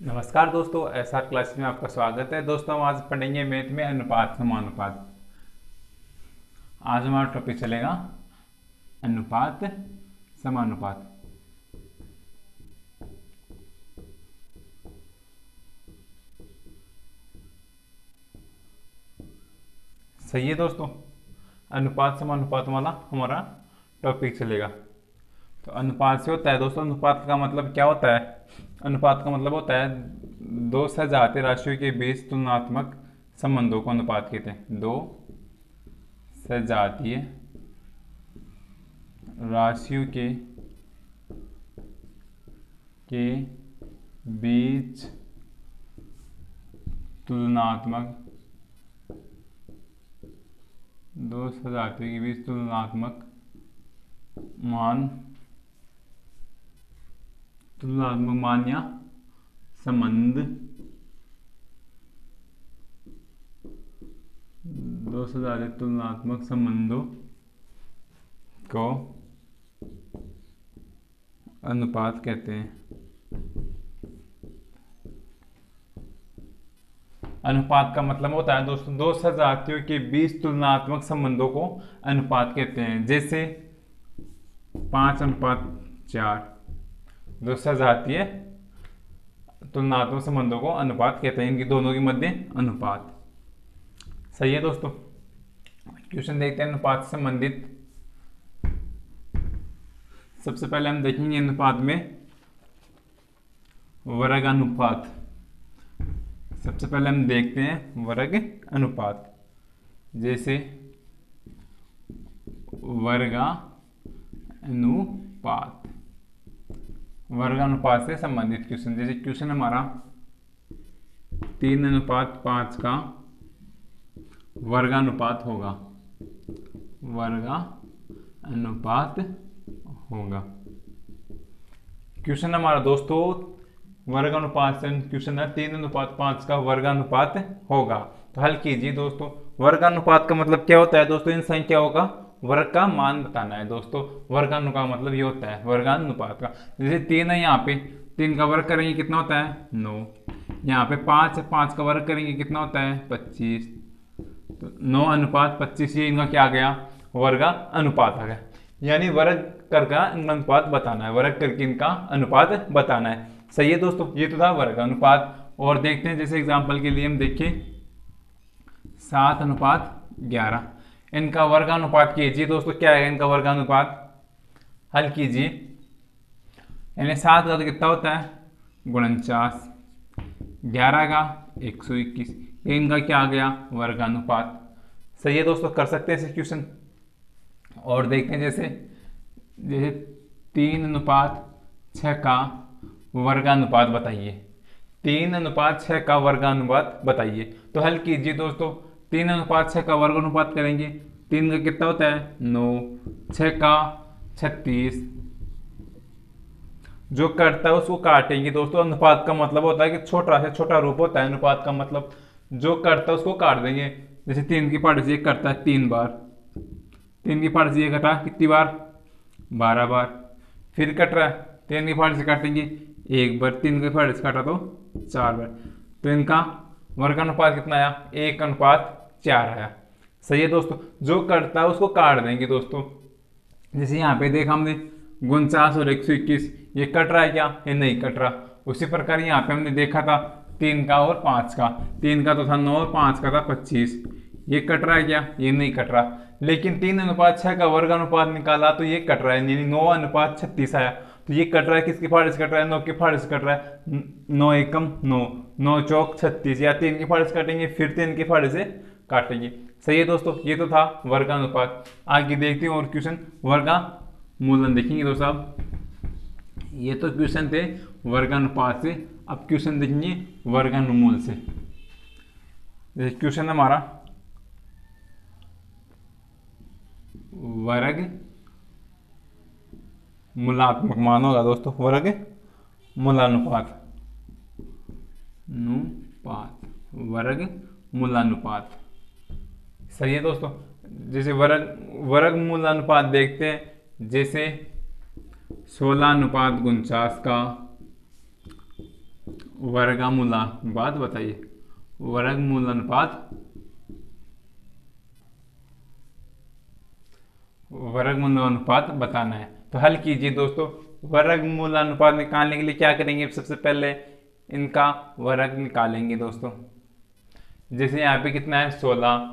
नमस्कार दोस्तों, SR class में आपका स्वागत है। दोस्तों, हम आज पढ़ेंगे मैथ में अनुपात समानुपात। आज हमारा टॉपिक चलेगा अनुपात समानुपात। सही है दोस्तों, अनुपात समानुपात वाला हमारा टॉपिक चलेगा। तो अनुपात से होता है दोस्तों, अनुपात का मतलब क्या होता है? अनुपात का मतलब होता है दो सजातीय राशियों के बीच तुलनात्मक संबंधों को अनुपात कहते हैं। दो सजातीय राशियों के बीच तुलनात्मक दो सजातियों के बीच तुलनात्मक मान या संबंध दो सजातीय तुलनात्मक संबंधों को अनुपात कहते हैं। अनुपात का मतलब होता है दोस्तों दो सजातियों के बीच तुलनात्मक संबंधों को अनुपात कहते हैं। जैसे 5:4 दो सजातीय तुलनात्मक संबंधों को अनुपात कहते हैं, इनकी दोनों के मध्य अनुपात। सही है दोस्तों। क्वेश्चन देखते हैं अनुपात से संबंधित। सबसे पहले हम देखेंगे अनुपात में वर्ग अनुपात। सबसे पहले हम देखते हैं वर्ग अनुपात। जैसे वर्गानुपात से संबंधित क्वेश्चन। जैसे क्वेश्चन हमारा 3:5 का वर्गानुपात होगा। क्वेश्चन हमारा दोस्तों वर्गानुपात से क्वेश्चन है 3:5 का वर्गानुपात होगा। तो हल कीजिए दोस्तों। वर्गानुपात का मतलब क्या होता है दोस्तों? इन संख्याओं का वर्ग का मान बताना है दोस्तों। वर्गानुपात का मतलब ये होता है वर्गानुपात का। जैसे 3 है, यहाँ पे 3 का वर्ग करेंगे कितना होता है? 9। यहाँ पे 5 है, 5 का वर्ग करेंगे कितना होता है? 25। तो 9:25 ये इनका क्या आ गया? वर्ग अनुपात आ गया। यानी वर्ग करके इनका अनुपात बताना है, वर्ग करके इनका अनुपात बताना है। सही है दोस्तों, ये तो था वर्ग अनुपात। और देखते हैं, जैसे एग्जांपल के लिए हम देखें 7:11 इनका वर्गानुपात कीजिए दोस्तों। क्या है इनका वर्गानुपात? हल कीजिए। यानी 7 का तो कितना होता है? 49। 11 का 121। ये इनका क्या आ गया? वर्गानुपात। सही है दोस्तों, कर सकते हैं ऐसे क्वेश्चन। और देखते हैं जैसे 3:6 का वर्गानुपात बताइए। 3:6 का वर्गानुपात बताइए। तो हल कीजिए दोस्तों। 3:6 का वर्गानुपात करेंगे। 3 का कितना होता है? 9। 6 का 36। जो करता है उसको काटेंगे दोस्तों। अनुपात का मतलब होता है कि छोटा से छोटा रूप होता है अनुपात का मतलब। जो करता है उसको काट देंगे। जैसे 3 की पार्ट से करता है 3 बार। 3 की पार्ट से कटा कितनी बार? 12 बार। फिर कट रहा है 3 की पार्ट से काटेंगे 1 बार। 3 की पार्ट से काटा तो 4 बार। तो इनका वर्गानुपात कितना आया? 1:4 आया। सही है दोस्तों, जो करता है उसको काट देंगे दोस्तों। जैसे यहाँ पे देखा हमने 49 और 121, ये कट रहा है क्या? ये नहीं कट रहा। उसी प्रकार यहाँ पे हमने देखा था 3 का और 5 का। 3 का तो था 9 और 5 का था 25। ये कट रहा है क्या? ये नहीं कट रहा। लेकिन 3:6 का वर्गानुपात निकाला तो ये कट रहा है, यानी 9:36 आया। तो ये कट रहा है किसकी फाड़े से कट रहा है? 9 की फाड़े से कट रहा है। 9 एकम 9, 9 चौक 36। या 3 की फाड़े से काटेंगे, फिर 3 की फाड़े से काटेंगे। सही है दोस्तों, ये तो था वर्गानुपात। आगे देखते हैं और क्वेश्चन वर्गमूलन देखेंगे दोस्तों। अब ये तो क्वेश्चन थे वर्गानुपात से। अब क्वेश्चन देखेंगे वर्गानुमूल से। जैसे क्वेश्चन हमारा वर्ग मूलात्मक मान होगा दोस्तों। वर्ग मूलानुपात वर्ग मूलानुपात। सही है दोस्तों। जैसे वर्ग मूलानुपात देखते हैं। जैसे 16:49 का वर्गमूलानुपात बताइए। वर्गमूलानुपात, वर्गमूलानुपात बताना है। तो हल कीजिए दोस्तों। वर्गमूलानुपात निकालने के लिए क्या करेंगे, सबसे पहले इनका वर्ग निकालेंगे दोस्तों। जैसे यहाँ पे कितना है 16,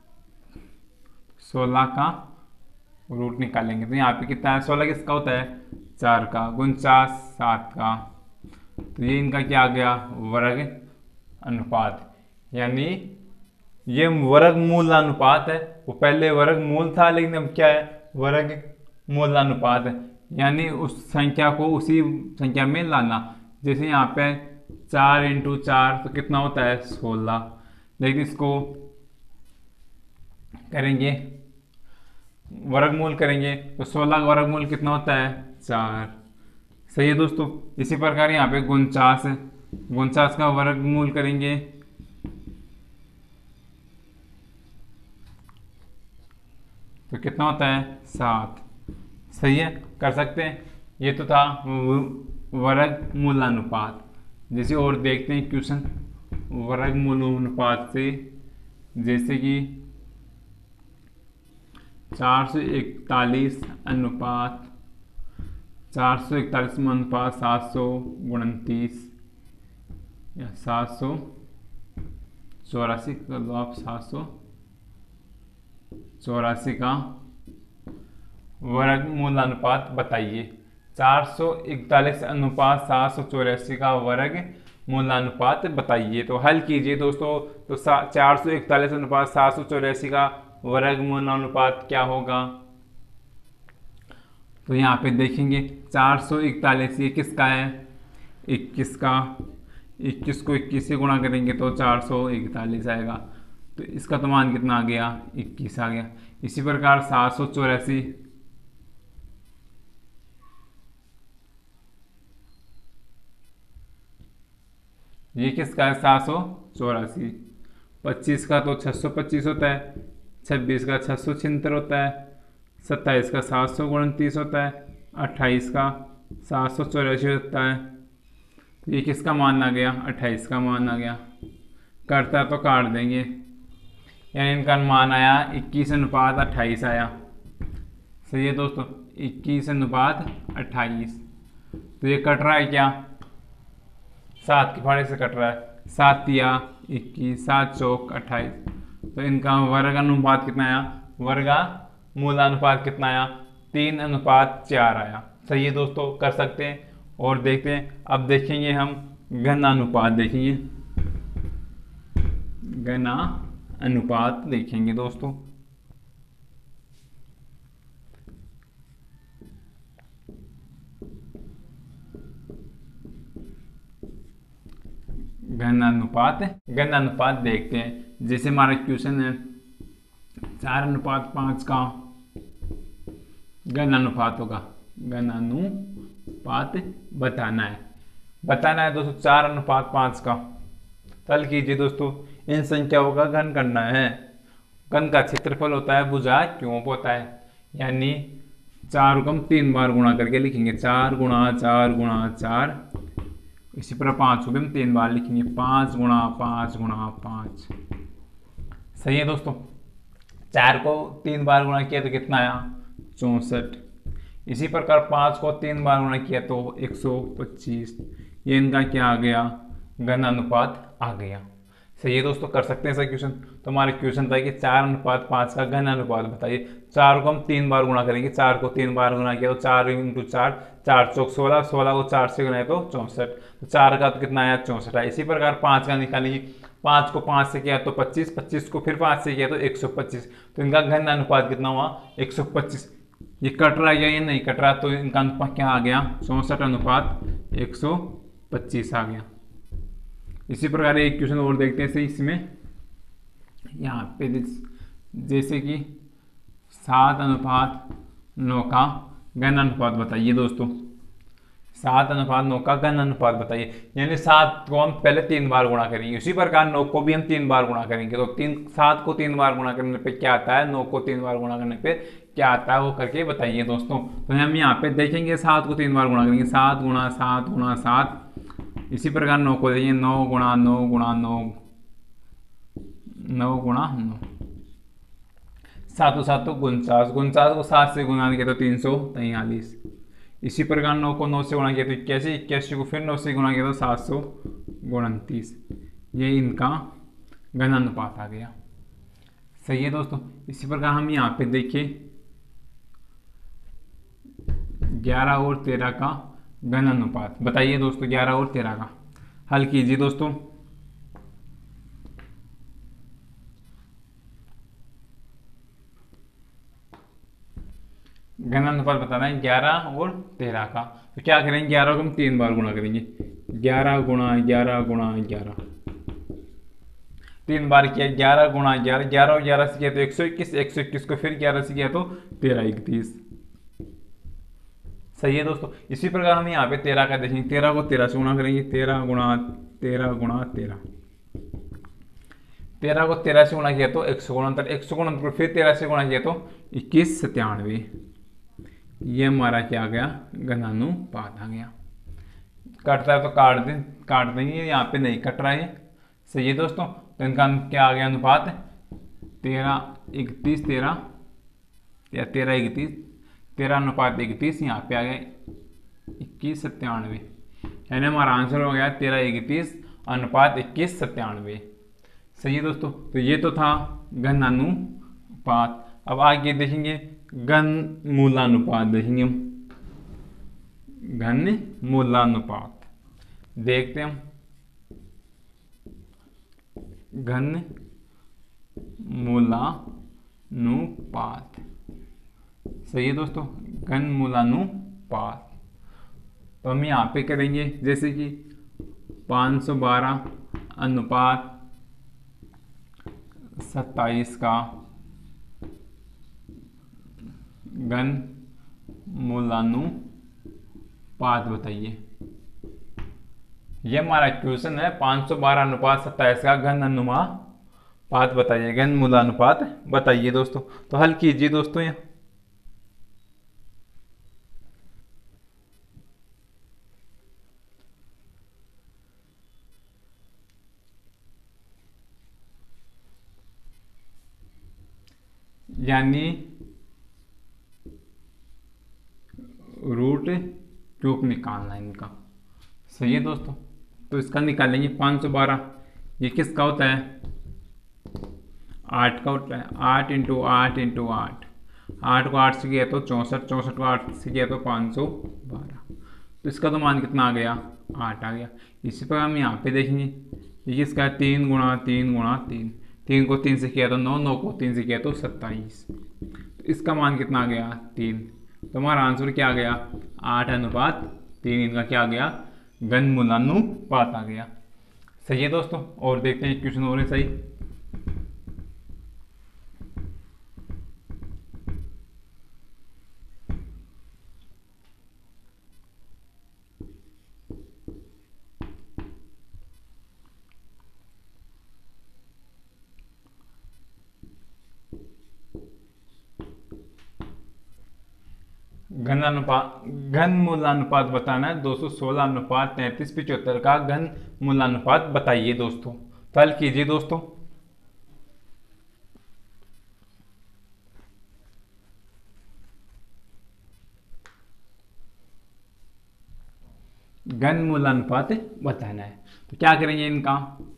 16 का रूट निकालेंगे तो यहाँ पे कितना है 16 किसका होता है 4 का, 49 7 का। तो ये इनका क्या आ गया वर्ग अनुपात, यानी ये वर्गमूलानुपात है। वो पहले वर्गमूल था लेकिन अब क्या है वर्गमूलानुपात है, यानी उस संख्या को उसी संख्या में लाना। जैसे यहाँ पे 4 × 4 तो कितना होता है 16, लेकिन इसको करेंगे वर्गमूल करेंगे तो 16 का वर्गमूल कितना होता है 4। सही है दोस्तों। इसी प्रकार यहाँ पे 49 है, 49 का वर्गमूल करेंगे तो कितना होता है 7। सही है, कर सकते हैं। ये तो था वर्गमूलानुपात। जैसे और देखते हैं क्वेश्चन वर्गमूलानुपात से, जैसे कि 441 अनुपात 441 अनुपात 729 या 784 कर लो आप, 784 का वर्गमूलानुपात बताइए। 441 अनुपात 784 का वर्ग मूलानुपात बताइए। तो हल कीजिए दोस्तों। तो 441 अनुपात 784 का वर्गमूलानुपात क्या होगा। तो यहाँ पे देखेंगे 441 ये किसका है 21 का, 21 को 21 से गुणा करेंगे तो 441 आएगा। तो इसका तो मान कितना आ गया 21 आ गया। इसी प्रकार 784 ये किसका है 784। 25 का तो 625 होता है, 26 का 676 होता है, 27 का 729 होता है, 28 का 784 होता है। तो ये किसका मान आ गया 28 का मान आ गया। करता तो काट देंगे, यानी इनका मान आया 21 अनुपात 28 आया। सही है दोस्तों, 21 अनुपात 28। तो ये कट रहा है क्या 7 के फाड़े से कट रहा है, 7 या 21 7 चौक 28। तो इनका वर्ग अनुपात कितना आया, वर्गा मूलानुपात कितना आया 3:4 आया। सही है दोस्तों, कर सकते हैं। और देखते हैं, अब देखेंगे हम घन अनुपात, देखेंगे घन अनुपात देखेंगे दोस्तों। घन अनुपात देखते हैं। जैसे हमारा क्वेश्चन है 4:5 का घन अनुपात होगा, घन अनुपात बताना है दोस्तों 4:5 का। तल कीजिए दोस्तों, इन संख्याओं का घन करना है। घन का क्षेत्रफल होता है भुजा क्यूब होता है, यानी 4 को हम 3 बार गुणा करके लिखेंगे, 4 × 4 × 4। इसी तरह 5 को भी हम 3 बार लिखेंगे, 5 × 5 × 5। सही है दोस्तों। 4 को 3 बार गुणा किया तो कितना आया 64। इसी प्रकार 5 को 3 बार गुणा किया तो 125। ये इनका क्या आ गया घन अनुपात आ गया। सही है दोस्तों, कर सकते हैं ऐसा क्वेश्चन। तो हमारे क्वेश्चन था कि 4:5 का घन अनुपात बताइए। 4 को हम 3 बार गुणा करेंगे, 4 को 3 बार गुणा किया तो 4 × 4 4 चौक 16, 16 को 4 से गुना तो 64। तो 4 का तो कितना आया 64 आया। इसी प्रकार 5 का निकालेंगे, 5 को 5 से किया तो 25, 25 को फिर 5 से किया तो 125। तो इनका घन अनुपात कितना हुआ 125। ये कट रहा है या ये नहीं कट रहा, तो इनका अनुपात क्या आ गया 64:125 आ गया। इसी प्रकार एक क्वेश्चन और देखते हैं इसमें, यहाँ पे जैसे कि 7:9 का घन अनुपात बताइए दोस्तों। 7:9 का घन अनुपात बताइए, यानी 7 को हम पहले 3 बार गुणा करेंगे, उसी प्रकार 9 को भी हम 3 बार गुणा करेंगे। तो 7 को 3 बार गुणा करने पे क्या आता है, 9 को 3 बार गुणा करने पे क्या आता है वो करके बताइए दोस्तों। तो हम यहाँ पे देखेंगे 7 को 3 बार गुणा करेंगे, 7 × 7 × 7 इसी प्रकार 9 को देखेंगे 9 गुणा 9 गुणा 9, 9 गुणा 9, 7 7 49, 49 को 7 से गुणा किया तो 343। इसी प्रकार 9 को 9 से गुणा किया तो 81, 81 को फिर 9 से गुणा किया तो 729। ये इनका घन अनुपात आ गया। सही है दोस्तों। इसी प्रकार हम यहाँ पे देखिए 11 और 13 का घन अनुपात बताइए दोस्तों। 11 और 13 का हल कीजिए दोस्तों। घन अनुपात बताना है 11 और 13 का। तो क्या करेंगे, 11 को हम 3 बार गुणा करेंगे। 11 गुणा 11 गुणा 11, 3 बार किया। 11 गुणा 11, 11 और 11 से किया तो 121, 121 को फिर 11 से किया तो 13 31। सही है दोस्तों। इसी प्रकार हम यहाँ पे 13 का देखेंगे। 13 को 13 से गुणा करेंगे। 13 गुणा 13 गुणा 13, 13 को 13 से गुणा किया तो 169, 169 को फिर 13 से गुणा किया तो 2197। ये हमारा क्या आ गया, घनानुपात आ गया। कटता है तो काट देंगे, यहाँ पे नहीं कट रहा है। सही है दोस्तों। तो इनका क्या आ गया अनुपात, 13 31 13 या 13 31, 13 अनुपात 31, यहाँ पे आ गया 2197। यानी हमारा आंसर हो गया 13 31 अनुपात 2197। सही है दोस्तों। तो ये तो था घनानुपात। अब आगे देखेंगे घन मूलानुपात देखेंगे हम। घन मूलानुपात देखते हैं हम। घन मूलानुपात। सही है दोस्तों। घन मूलानुपात तो हम यहाँ पे करेंगे जैसे कि 512 अनुपात 27 का घन मूलानुपात बताइए। ये हमारा क्वेश्चन है। 512 अनुपात 27 का घन अनुपात बताइए, घन मूलानुपात बताइए दोस्तों। तो हल कीजिए दोस्तों। ये यानी रूट क्यूब निकालना है इनका। सही है दोस्तों। तो इसका निकालेंगे 512। ये किसका होता है, 8 का होता है। 8 इंटू 8 इंटू 8, 8 को 8 से किया तो 64, 64 को 8 से किया तो 512। तो इसका तो मान कितना आ गया, 8 आ गया। इसी पर हम यहाँ पे देखेंगे ये किसका है, 3 गुणा 3 गुणा 3, 3 को 3 से किया तो 9, 9 को 3 से किया तो 27। तो इसका मान कितना आ गया, 3। तो हमारा आंसर क्या आ गया, 8 अनुपात 3। इनका क्या आ गया, घन मूलानुपात आ गया। सही है दोस्तों। और देखते हैं क्वेश्चन और है सही। घन मूलानुपात बताना है। 216 अनुपात 33 75 का घन मूलानुपात बताइए दोस्तों। तो हल कीजिए दोस्तों। घन मूलानुपात बताना है। तो क्या करेंगे, इनका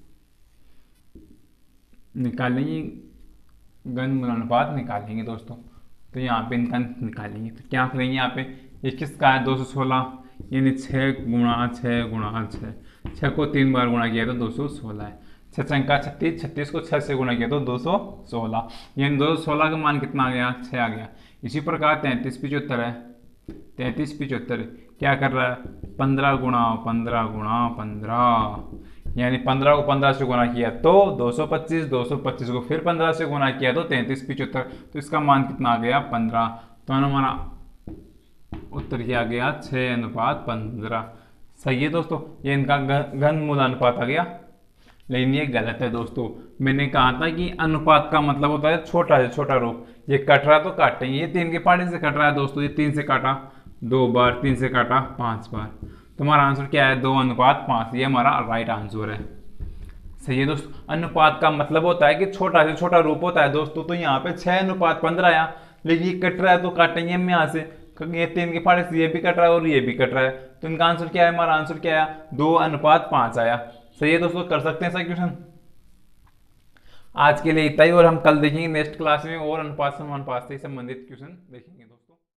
निकालेंगे, घन मूलानुपात निकालेंगे दोस्तों। तो यहाँ पे इनका निकालेंगे। तो क्या करेंगे, यहाँ पे ये किसका है, 216, यानी 6 गुणा 6 गुणा 6, 6 को 3 बार गुणा किया तो 216 है। 6 अंका 36, 36 को 6 से गुणा किया तो 216, यानी 216 का मान कितना आ गया, 6 आ गया। इसी प्रकार 33 75 है। 33 75 क्या कर रहा है, 15 गुणा 15 गुणा 15, यानी 15 को 15 से गुणा किया तो 225, 225 को फिर 15 से गुणा किया तो 33 75। तो इसका मान कितना आ गया, 15। तो हमारा उत्तर क्या आ गया, 6 अनुपात 15। सही है दोस्तों। ये इनका घन मूलानुपात आ गया। लेकिन ये गलत है दोस्तों। मैंने कहा था कि अनुपात का मतलब होता है छोटा से छोटा रूप। ये कट रहा तो काटेंगे। ये 3 के पहाड़े से कट रहा है दोस्तों। ये 3 से काटा 2 बार, 3 से काटा 5 बार। तो हमारा आंसर क्या है, 2:5, ये हमारा राइट आंसर है। सही है दोस्तों। अनुपात का मतलब होता है कि छोटा से छोटा रूप होता है दोस्तों। तो यहाँ पे 6:15 आया, लेकिन ये कट रहा है तो काटेंगे हम यहाँ से, क्योंकि ये 3 के फाड़े से ये भी कट रहा है और ये भी कट रहा है। तो इनका आंसर क्या है, हमारा आंसर क्या है, 2:5 आया। सही है दोस्तों, कर सकते हैं ऐसा क्वेश्चन। आज के लिए इतना ही, और हम कल देखेंगे नेक्स्ट क्लास में और अनुपात समानुपात से संबंधित क्वेश्चन देखेंगे दोस्तों।